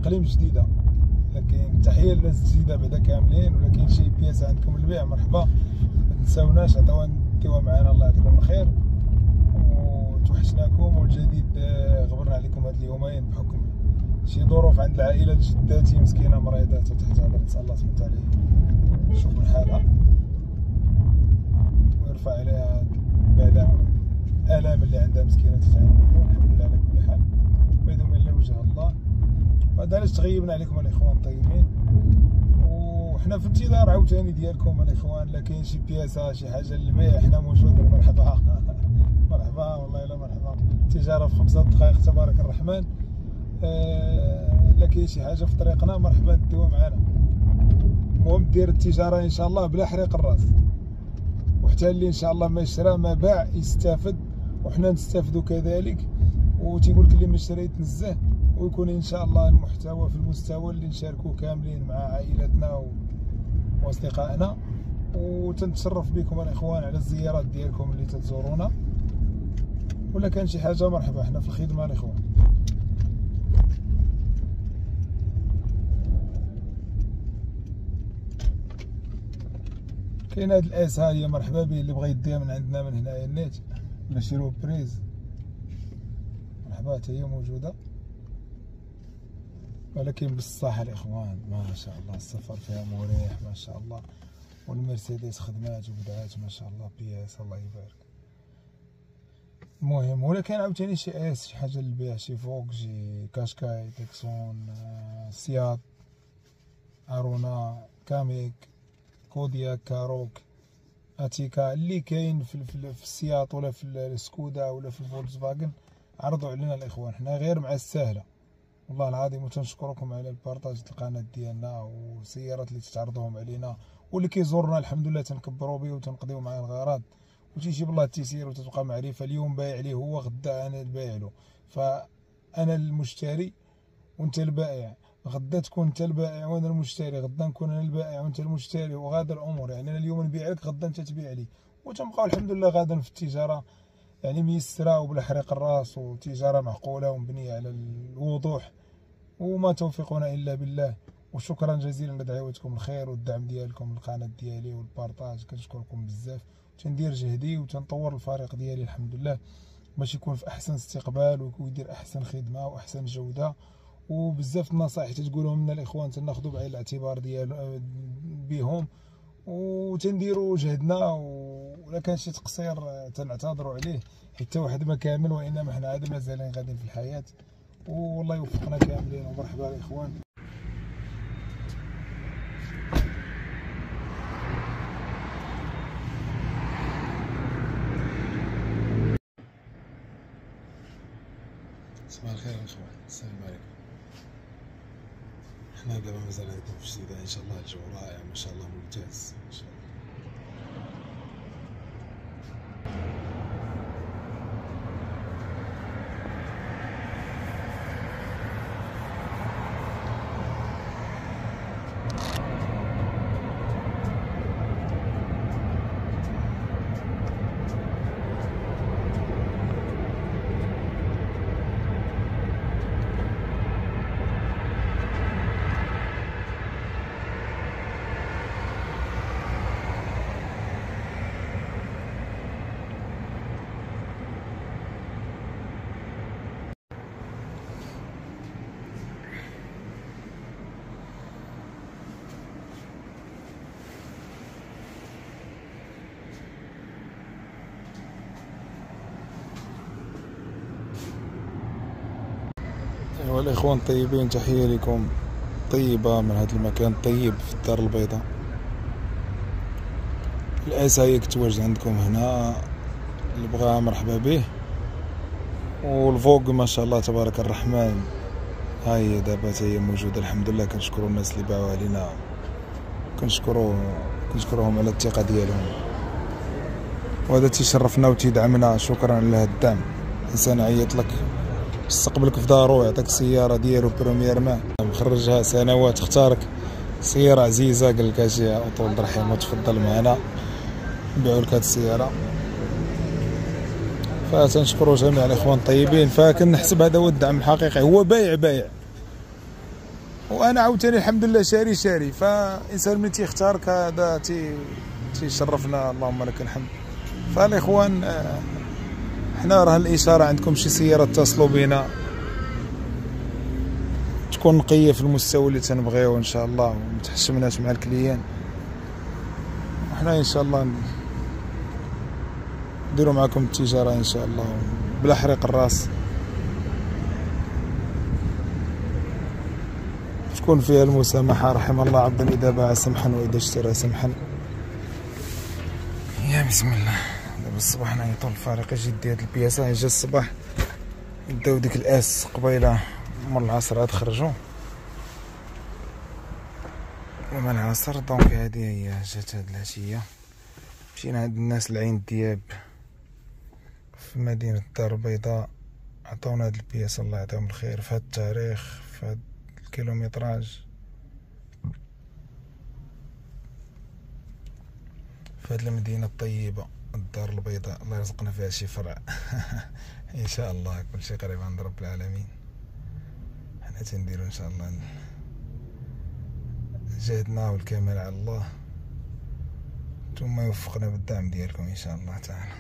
اقاليم جديده. لكن تحيه للناس الجديده بعدا كاملين، ولا كاين شي بياس عندكم للبيع مرحبا، ما تنساوناش عطيوها معنا. الله يعطيكم الخير وتوحشناكم. والجديد غبرنا عليكم هاد اليومين بحكم شي ظروف عند العائله. جداتي مسكينه مريضه تحت هذا، نسال الله سبحانه وتعالى يشوف من حالها ويرفع عليها بعد الام اللي عندها مسكينه تتعاني. الحمد لله على كل حال، ما يدوم الا وجه الله. وهذا علاش تغيبنا عليكم الاخوان الطيبين، وحنا في انتظار عاوتاني ديالكم الاخوان. لا كاين شي بياسه شي حاجه للبيع حنا موجودين. مرحبا مرحبا والله الا مرحبا. التجاره في 5 دقائق تبارك الرحمن. لا كاين شي حاجه في طريقنا مرحبا ديوها معنا. المهم دير التجاره ان شاء الله بلا حريق الراس، وحتى اللي ان شاء الله ما شرى ما باع يستافد، وحنا نستافدوا كذلك. وتيقول لك اللي ما شرى يتنزه، ويكون ان شاء الله المحتوى في المستوى اللي نشاركوه كاملين مع عائلتنا واصدقائنا. وتنتشرف بكم الاخوان على الزيارات ديالكم اللي تزورونا، ولا كان شي حاجه مرحبا، حنا في الخدمه الاخوان. كاين هاد الاس ها هي مرحبا به، اللي بغى يديها من عندنا من هنايا النيت ولا شي روبريز مرحبا حتى هي موجوده. ولكن بالصحة الاخوان ما شاء الله السفر فيها مريح ما شاء الله، والمرسيدس خدمات وبدعات ما شاء الله بياس الله يبارك. المهم ولا كان عاوتاني شي اس شي حاجه للبيع، شي فوق شي كاشكاي تكسون سيات ارونا كاميك كودياك كاروك اتيكا اللي كاين في السياط ولا في السكودا ولا في الفولكس فاجن عرضوا علينا الاخوان. حنا غير مع السهله والله العظيم، وتنشكركم على البارطاج القناه ديالنا والسيارات اللي تتعرضوهم علينا، واللي كيزورنا الحمد لله تنكبروا به وتنقضيو معاه الغرض، وتيجيب الله التيسير وتتبقى معرفه. اليوم بايع ليه هو، غدا انا بايع له، فانا المشتري وانت البائع، غدا تكون انت البائع وانا المشتري، غدا نكون انا البائع وانت المشتري، وغادا الامور. يعني انا اليوم نبيع لك غدا انت تبيع لي، وتنبقاو الحمد لله غادا في التجاره يعني ميسره وبلا حريق الراس، وتجاره معقوله ومبنيه على الوضوح. وما توفيقنا الا بالله. وشكرا جزيلا لدعوتكم الخير والدعم ديالكم للقناه ديالي والبارطاج، كنشكركم بزاف. تندير جهدي وتنطور الفريق ديالي الحمد لله باش يكون في احسن استقبال ويدير احسن خدمه واحسن جوده. وبزاف النصائح تتقولهم لنا الاخوان تناخذوا بعين الاعتبار ديال بهم، وتنديروا جهدنا. ولا كان شي تقصير تنعتذروا عليه، حتى واحد ما كامل، وانما حنا عاد مازالين غاديين في الحياه. والله يوفقنا كاملين. ومرحبا الاخوان. صباح الخير الاخوان، السلام عليكم. حنا دابا مازال عندكم في الجديدة ان شاء الله. الجو رائع ما شاء الله ممتاز ان شاء الله. ايوا الاخوان الطيبين، تحيه لكم طيبه من هذا المكان الطيب في الدار البيضاء. الاس هي كتواجد عندكم هنا، اللي بغاها مرحبا به. والفوق ما شاء الله تبارك الرحمن ها هي دابا هي موجوده الحمد لله. كنشكروا الناس اللي باعوا علينا، كنشكروهم على الثقه ديالهم، وهذا تيشرفنا وتيدعمنا. شكرا على هذا الدعم. انسان عيط لك يستقبلك في دارو، يعطيك السياره ديالو بروميير مان مخرجها سنوات، اختارك سياره عزيزه، قال لك اجي طول الرحيم وتفضل معنا نبيعوا لك هذه السياره. فتنشكروا جميع الاخوان الطيبين. فكنحسب هذا هو الدعم الحقيقي، هو بايع وانا عاوتاني الحمد لله شاري. فالانسان ملي تيختارك هذا تيشرفنا، اللهم لك الحمد. فالاخوان حنا راه الاشاره عندكم شي سياره اتصلوا بنا تكون نقيه في المستوى اللي تنبغيو ان شاء الله، ومتحشمناش مع الكليان. وحنا ان شاء الله نديروا معكم التجاره ان شاء الله بلا حريق الراس، تكون فيها المسامحه. رحم الله عبدا اذا باع سمحا واذا اشترى سمحا. يا بسم الله. دابا الصباح نعيطوا للفريق جدي هاد البياسه. جا الصباح داو ديك الاس قبيله مور العصر عاد خرجوا مع العصر. دونك هادي هي جات هاد العشيه. مشينا عند الناس العين دياب في مدينه الدار البيضاء، عطاونا هاد البياسه الله يعطيهم الخير في هاد التاريخ، في هاد الكيلومتراج، في هاد المدينه الطيبه الدار البيضاء. الله يرزقنا فيها شي فرع ان شاء الله. كل شيء قريب عند رب العالمين. حنا تنديرو ان شاء الله جهدنا والكمال على الله، ثم يوفقنا بالدعم ديالكم ان شاء الله تعالى.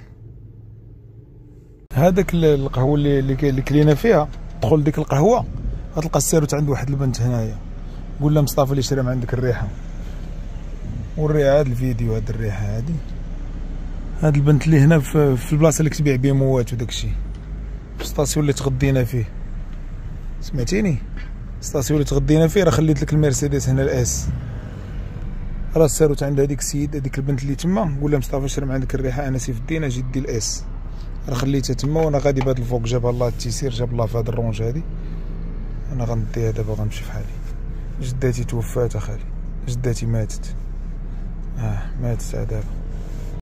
هذاك القهوه اللي كلينا فيها، دخل ديك القهوه غتلقى الساروت عند واحد البنت هنايا، قول لها مصطفى اللي شرى من عندك الريحه، والريحه. هاد الفيديو هاد الريحه هادي، هاد البنت اللي هنا في البلاصه اللي كتبيع بيموات وداكشي، في ستاسيون اللي تغدينا فيه. سمعتيني؟ ستاسيون اللي تغدينا فيه. راه خليت لك المرسيدس هنا الاس. راه الساروت عند هذيك السيد، هذيك البنت اللي تما، قول لها مصطفى شرى من عندك الريحه، انا سيف الدين اجي دي الاس. راه خليتها تما وانا غادي بهاد الفوق. جابها الله التيسير، جاب الله في هاد الرونج هادي. انا غنديها دابا غنمشي في حالي. جداتي توفات اخالي، جداتي ماتت. ماتت دابا.